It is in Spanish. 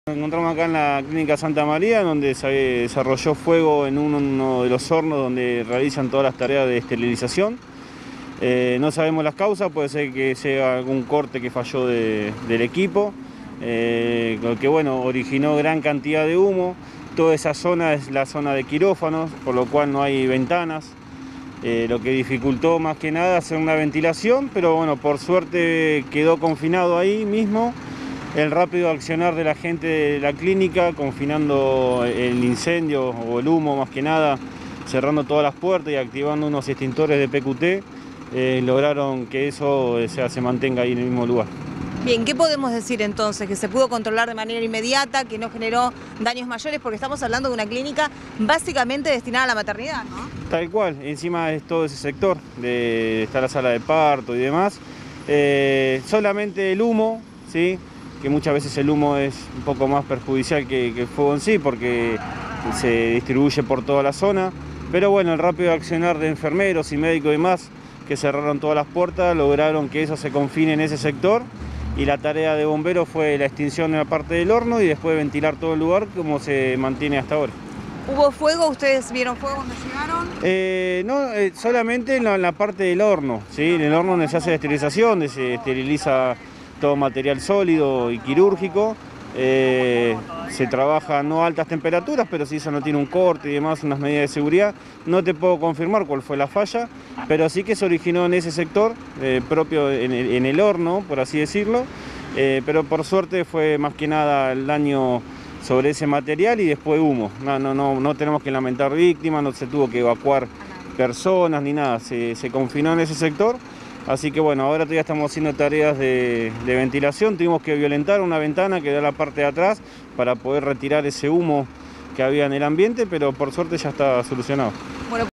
Nos encontramos acá en la Clínica Santa María, donde se desarrolló fuego en uno de los hornos donde realizan todas las tareas de esterilización. No sabemos las causas, puede ser que sea algún corte que falló del equipo, lo que bueno, originó gran cantidad de humo. Toda esa zona es la zona de quirófanos, por lo cual no hay ventanas, lo que dificultó más que nada hacer una ventilación, pero bueno, por suerte quedó confinado ahí mismo. El rápido accionar de la gente de la clínica, confinando el incendio o el humo más que nada, cerrando todas las puertas y activando unos extintores de PQT, lograron que eso se mantenga ahí en el mismo lugar. Bien, ¿qué podemos decir entonces? Que se pudo controlar de manera inmediata, que no generó daños mayores, porque estamos hablando de una clínica básicamente destinada a la maternidad, ¿no? Tal cual, encima es todo ese sector, está la sala de parto y demás. Solamente el humo, ¿sí? Que muchas veces el humo es un poco más perjudicial que el fuego en sí, porque se distribuye por toda la zona. Pero bueno, el rápido accionar de enfermeros y médicos y demás, que cerraron todas las puertas, lograron que eso se confine en ese sector. Y la tarea de bomberos fue la extinción de la parte del horno y después ventilar todo el lugar como se mantiene hasta ahora. ¿Hubo fuego? ¿Ustedes vieron fuego cuando llegaron? No, solamente en la parte del horno, ¿sí? En el horno donde se hace la esterilización, donde se esteriliza todo material sólido y quirúrgico. Se trabaja no a altas temperaturas, pero si eso no tiene un corte y demás, unas medidas de seguridad. No te puedo confirmar cuál fue la falla, pero sí que se originó en ese sector, propio en el horno, por así decirlo. Pero por suerte fue más que nada el daño sobre ese material y después humo. No tenemos que lamentar víctimas, no se tuvo que evacuar personas ni nada, se confinó en ese sector. Así que bueno, ahora todavía estamos haciendo tareas de ventilación. Tuvimos que violentar una ventana que da la parte de atrás para poder retirar ese humo que había en el ambiente, pero por suerte ya está solucionado. Bueno,